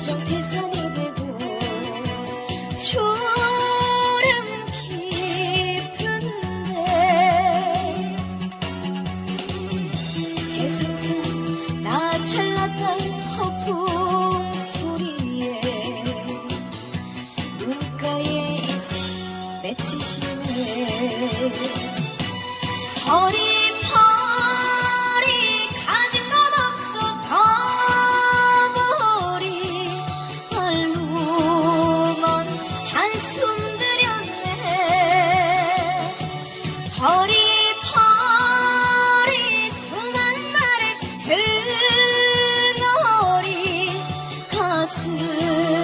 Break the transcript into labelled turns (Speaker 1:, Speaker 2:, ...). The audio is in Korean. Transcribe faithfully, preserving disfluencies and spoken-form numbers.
Speaker 1: 정태산이 되고 초름 깊은데 세상선 나 잘났다 허풍 소리에 눈가에 있어 맺히시네. 버리 버리 가진 것 없어 더 버리 얼룩은 한숨 들였네. 버리 버리 수많은 날의 흥얼이 가슴